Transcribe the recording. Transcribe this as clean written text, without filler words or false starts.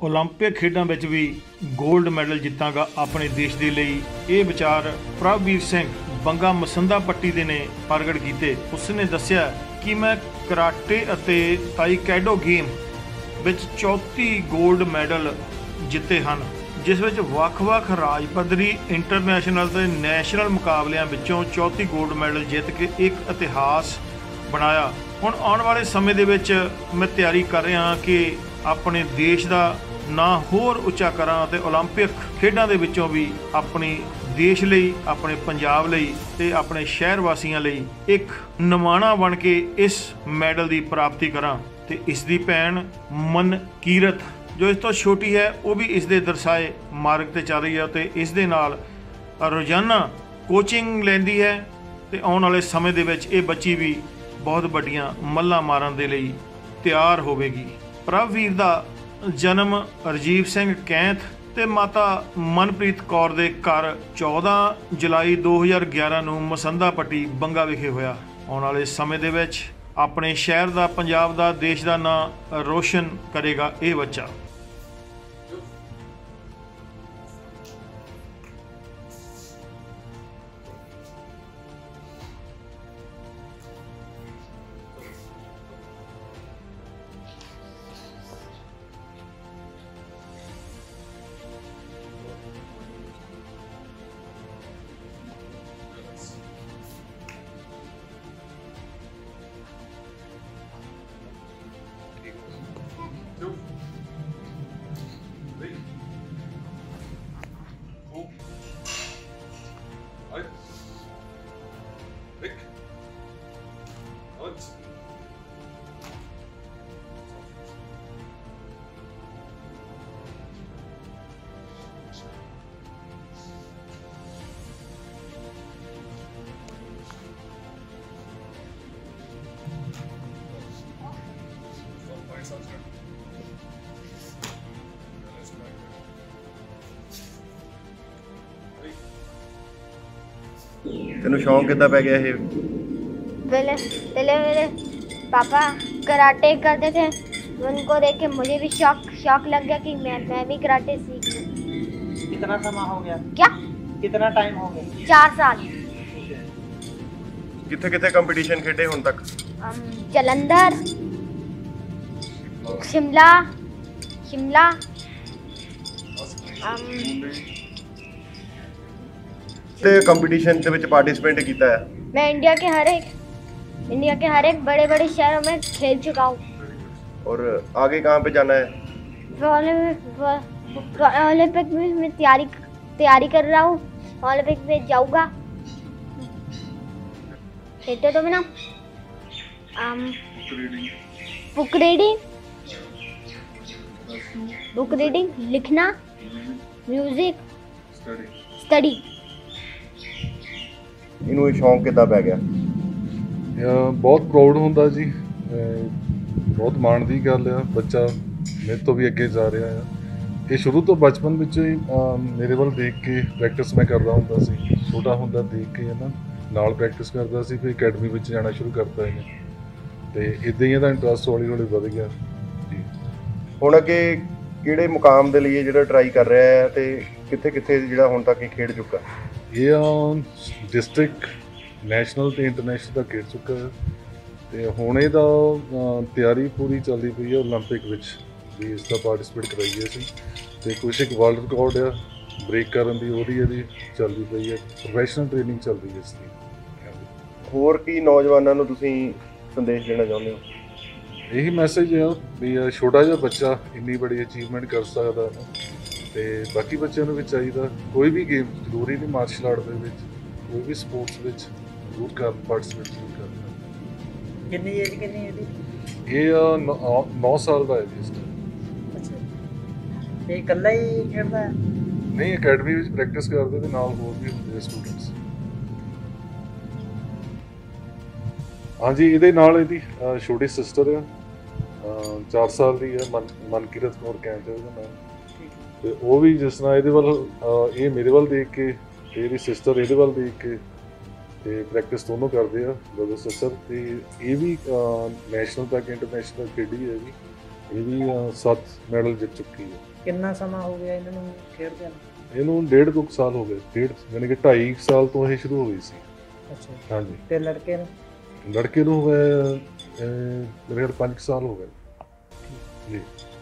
Olympic खेडों ਵਿੱਚ भी gold medal ਜਿੱਤਾਂਗਾ ਆਪਣੇ ਦੇਸ਼ ਦੇ ਲਈ। ਇਹ ਵਿਚਾਰ ਪ੍ਰਭਵੀਰ ਸਿੰਘ ਬੰਗਾ ਮਸੰਦਾ ਪੱਟੀ ਦੇ ਨੇ ਪ੍ਰਗਟ ਕੀਤੇ। ਉਸਨੇ ਦੱਸਿਆ ਕਿ ਮੈਂ ਕਰਾਟੇ ਅਤੇ ਤਾਈਕੈਡੋ ਗੇਮ ਵਿੱਚ 34 ਗੋਲਡ ਮੈਡਲ ਜਿੱਤੇ ਹਨ, ਜਿਸ ਵਿੱਚ ਵੱਖ-ਵੱਖ ਰਾਜ ਪੱਧਰੀ ਇੰਟਰਨੈਸ਼ਨਲ ਤੇ ਨੈਸ਼ਨਲ ਮੁਕਾਬਲਿਆਂ ਵਿੱਚੋਂ 34 ਗੋਲਡ ਮੈਡਲ ਜਿੱਤ ਕੇ ਇੱਕ ਇਤਿਹਾਸ ਬਣਾਇਆ। ਹੁਣ ਆਉਣ ਵਾਲੇ ਸਮੇਂ ਦੇ ਵਿੱਚ ਮੈਂ ਤਿਆਰੀ ਕਰ ਰਿਹਾ ਹਾਂ ਕਿ ਆਪਣੇ ਦੇਸ਼ ਦਾ ਨਾਂ ਹੋਰ ਉੱਚਾ ਕਰਾਂ ਅਤੇ ਓਲੰਪਿਕ ਖੇਡਾਂ ਦੇ ਵਿੱਚੋਂ ਵੀ ਆਪਣੀ ਦੇਸ਼ ਲਈ, ਆਪਣੇ ਪੰਜਾਬ ਲਈ ਤੇ ਆਪਣੇ ਸ਼ਹਿਰ ਵਾਸੀਆਂ ਲਈ ਇੱਕ ਨਮਾਣਾ ਬਣ ਕੇ ਇਸ ਮੈਡਲ ਦੀ ਪ੍ਰਾਪਤੀ ਕਰਾਂ। ਤੇ ਇਸ ਦੀ ਭੈਣ ਮਨਕੀਰਤ ਜੋ ਇਸ ਤੋਂ ਛੋਟੀ ਹੈ ਉਹ ਵੀ ਇਸ ਦੇ ਦਰਸਾਏ ਮਾਰਗ ਤੇ ਚੱਲ ਰਹੀ ਹੈ ਤੇ ਇਸ ਦੇ ਨਾਲ ਰੋਜ਼ਾਨਾ ਕੋਚਿੰਗ ਲੈਂਦੀ ਹੈ ਤੇ ਆਉਣ ਵਾਲੇ ਸਮੇਂ ਦੇ ਵਿੱਚ ਇਹ ਬੱਚੀ ਵੀ ਬਹੁਤ ਵੱਡੀਆਂ ਮੱਲਾਂ ਮਾਰਨ ਦੇ ਲਈ ਤਿਆਰ ਹੋਵੇਗੀ। ਪ੍ਰਭਵੀਰ ਦਾ ਜਨਮ ਰਜੀਵ ਸਿੰਘ ਕੈਂਥ ਤੇ ਮਾਤਾ ਮਨਪ੍ਰੀਤ ਕੌਰ ਦੇ ਘਰ 14 ਜੁਲਾਈ 2011 ਨੂੰ ਮਸੰਦਾ ਪੱਟੀ ਬੰਗਾ ਵਿਖੇ ਹੋਇਆ। ਆਉਣ ਵਾਲੇ ਸਮੇਂ ਦੇ ਵਿੱਚ ਆਪਣੇ ਸ਼ਹਿਰ ਦਾ, ਪੰਜਾਬ ਦਾ, ਦੇਸ਼ ਦਾ ਨਾਂ ਰੋਸ਼ਨ ਕਰੇਗਾ ਇਹ ਬੱਚਾ। तेनू शौक कितना पै गया? पहले पहले मेरे पापा कराटे करते थे, उनको देख के मुझे भी शौक लग गया कि मैं भी कराटे सीख लूं। कितना समय हो गया? क्या कितना टाइम हो गया? 4 साल। किथे किथे कंपटीशन खेडे हुण तक? जलंधर, शिमला ते कंपटीशन दे विच पार्टिसिपेट कीता है? मैं इंडिया के हर एक बड़े बड़े शहरों में खेल चुका हूँ। और आगे कहाँ पे जाना है? ओलंपिक में मैं तैयारी कर रहा हूँ। ओलंपिक में जाऊँगा। कहते तो मैं ना बुक रीडिंग, लिखना, म्यूजिक, स्टडी। इनू शौक कितना पै गया? बहुत प्राउड होंदा जी, बहुत माण दी गल आ। बच्चा मेरे तो भी अगे जा रहा है। ये शुरू तो बचपन विच ही मेरे वाल देख के प्रैक्टिस मैं करदा हुंदा सी। छोटा हुंदा देख के है ना नाल प्रैक्टिस करदा सी, फिर अकैडमी विच जाना शुरू करता है ते इदां ही इहदा इंटरस्ट हौली हौली वध गया जी। हुण अगे किहड़े मुकाम दे लई जिहड़ा ट्राई कर रहा है ते किथे किथे जिहड़ा हुण तक खेड चुका? ये डिस्ट्रिक्ट, नैशनल ते इंटरनैशनल तक खेड चुका है ते हुण इहदा तैयारी पूरी चलदी पई है ओलंपिक विच भी इसका पार्टिसिपेट कराइए सी ते कुछ एक वर्ल्ड रिकॉर्ड है ब्रेक करन दी ओहदी इहदी चलदी पई है। प्रोफैशनल ट्रेनिंग चल रही है इसकी। होर की नौजवानों नूं तुसीं संदेश देना चाहुंदे हो? यही मैसेज है भी छोटा जिहा बच्चा इन्नी बड़ी अचीवमेंट कर सकदा है ते बाकी बच्चों नूं भी चाहिदा कोई भी गेम, जरूरी नहीं मार्शल आर्ट दे विच, कोई भी स्पोर्ट्स विच जरूर कर पार्टिसिपेट जरूर करना। कितनी एज कितनी है? ये 9 साल का है जी इस टाइम। अच्छा, ये कल्ला ही खेलदा है? नहीं, अकैडमी विच प्रैक्टिस करदे ते नाल होर भी हुंदे स्टूडेंट्स। हाँ जी, ये नाल इहदी छोटी सिस्टर है, 4 साल की है, मनकीरत कौर कैंथ है उसदा नाम। ਤੇ ਉਹ ਵੀ ਜਿਸ ਤਰ੍ਹਾਂ ਇਹਦੇ ਵੱਲ ਇਹ ਮੇਰੇ ਵੱਲ ਦੇਖ ਕੇ ਤੇ ਇਹਦੀ ਸਿਸਟਰ ਇਹਦੇ ਵੱਲ ਦੇਖ ਕੇ ਤੇ ਪ੍ਰੈਕਟਿਸ ਦੋਨੋਂ ਕਰਦੇ ਆ ਬ੍ਰਦਰ ਸਿਸਟਰ। ਤੇ ਇਹ ਵੀ ਨੈਸ਼ਨਲ ਤੱਕ ਇੰਟਰਨੈਸ਼ਨਲ ਖੇਡੀ ਹੈ ਜੀ। ਇਹ ਵੀ 7 ਮੈਡਲ ਜਿੱਤ ਚੁੱਕੀ ਹੈ। ਕਿੰਨਾ ਸਮਾਂ ਹੋ ਗਿਆ ਇਹਨਾਂ ਨੂੰ ਖੇਡਦਿਆਂ ਨੂੰ? ਇਹਨੂੰ 1.5 ਸਾਲ ਹੋ ਗਏ, ਯਾਨੀ ਕਿ 2.5 ਸਾਲ ਤੋਂ ਇਹ ਸ਼ੁਰੂ ਹੋ ਗਈ ਸੀ। ਅੱਛਾ। ਹਾਂਜੀ। ਤੇ ਲੜਕੇ ਨੂੰ? ਲੜਕੇ ਨੂੰ ਹੋ ਗਏ ਮੇਰੇ ਖਿਆਲ 5 ਸਾਲ ਹੋ ਗਏ ਜੀ।